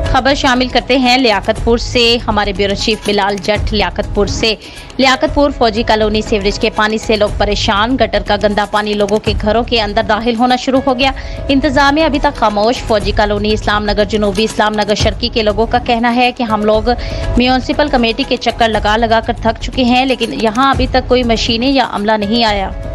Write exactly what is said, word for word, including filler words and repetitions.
खबर शामिल करते हैं लियाकतपुर से। हमारे ब्यूरो चीफ बिलाल जट लियाकतपुर से। लियाकतपुर फौजी कॉलोनी सीवरेज के पानी से लोग परेशान। गटर का गंदा पानी लोगों के घरों के अंदर दाखिल होना शुरू हो गया। इंतजामिया अभी तक खामोश। फौजी कॉलोनी, इस्लाम नगर जनूबी, इस्लाम नगर शर्की के लोगों का कहना है कि हम लोग म्यूनिसिपल कमेटी के चक्कर लगा लगा कर थक चुके हैं, लेकिन यहाँ अभी तक कोई मशीनें या अमला नहीं आया।